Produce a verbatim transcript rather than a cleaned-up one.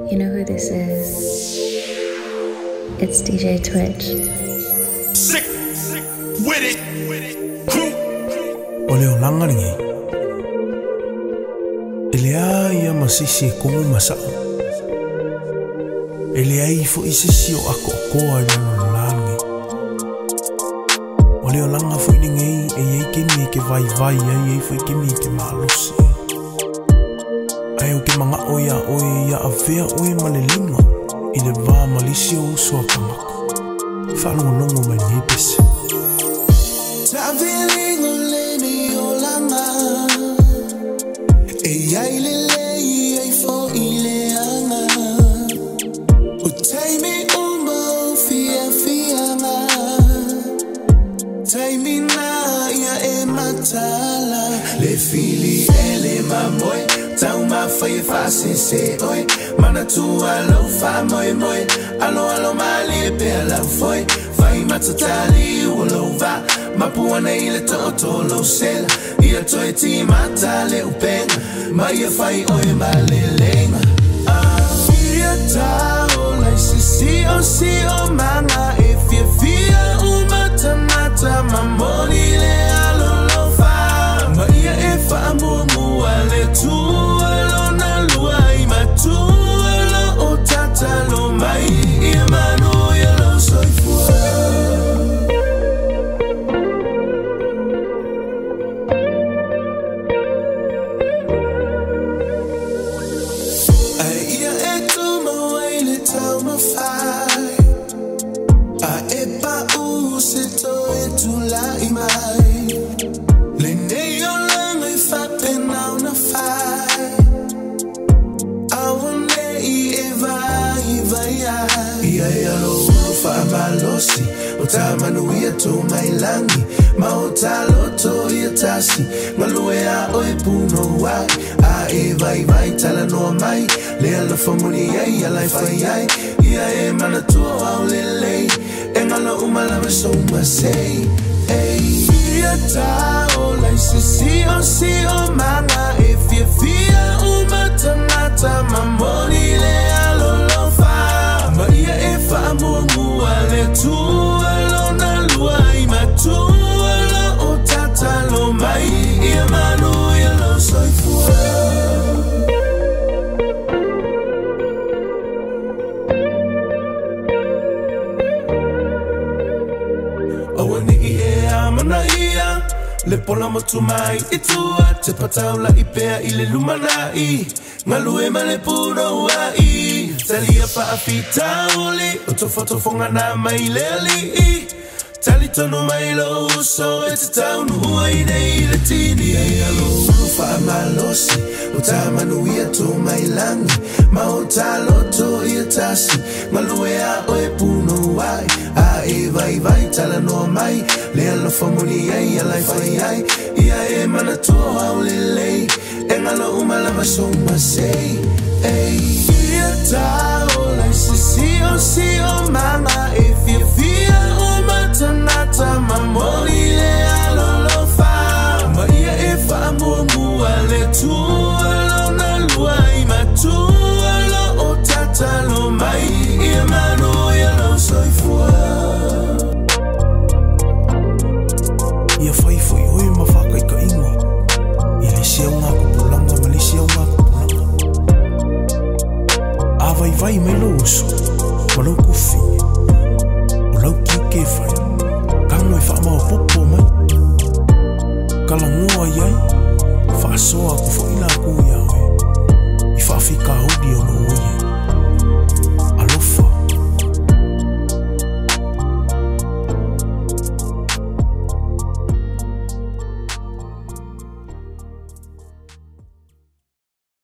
You know who this is? It's D J Twitch. Sick, sick, with it, with it, crew. Ole o langa ringi. Ele ai ama sisi komo masao. Ele ai fo isisi o ako koa i mano langi. Ole o langa fo iningei e ei kimi ke vai vai ai ei fo kimi ke malosi. Ai o ke manga oia oe ia a vea oe malelinga. I le vā malisi o uso a kamaka. Whalo nongo mai nipese. Ta vilingo le mi o langa. E ai le lei ai fo i le anga. O tei mi umbo fia fianga. Tei mi na ia e matala. Le fili e le mamoe. Tau ma fai fa se se oi. Mana tu alo fa moi moi. Alo alo mali e pe ala foi. Fai matatali ulo va. Mapuana ile to to lo sela. Ia toi ti matale upenga. Ma ia fai oi malelenga. Ia ta o lai se si o si o manga. If you feel umata mata mamoni le alo lo fa. Ma ia e fa mu mu ale tu alo na lua i matu alo o tata lo mai. Ia manu ia lo soi fua. Utamanu ia to mai langi. Mautalo to ia tasi. Ngalue a oi puno wai. A e vai vai tala no mai. Le ala famuni ai alai fai ai. Ia e mana tua au lele. E ngalo umala me so masei. Ei, ia ta o lai se si o si o manga. If you feel umata mata mamoni le alo lo fa. Ma ia e fa mu mu ale tu. Tu alo o tata lo mai. Ia manu ia lo soi fua. Awa niki e amana ia. Le pola motu mai i tua. Te pataula i pea i le lumana i. Ngalue ma le puno wa i. Talia pa a fita uli. O to foto fonga na mai le ali i. Tali tono mai lo uso e te taunu ua i nei le tini. Ei alo ulu wha malosi. O ta manu ia to mai langi. Ma o ta loto ia tasi. Malue a oe puno wai. A e vai vai tala no mai. Le alo famuni ai alai fai ai. Ia e mana tua au lelei. E ngalo umalama so masei. Ei ia ta o lai si si o si o manga. If you feel Tanata mamoli le alo lo fa. Ma ia e fa mu mu ale tu alo na lua i matu alo o tata lo mai. Ia manu ia lo soi fua. Ia fai foi oi ma whaka i ka ingo. I le sia unga kupulanga ma le sia unga kupulanga. A vai vai mai lo uso. Ma lo kufi. O lau ki ke fai. Kango i whaamau popo mai. Kala ngoa iai. Whaasoa ku fo ila ku iau e.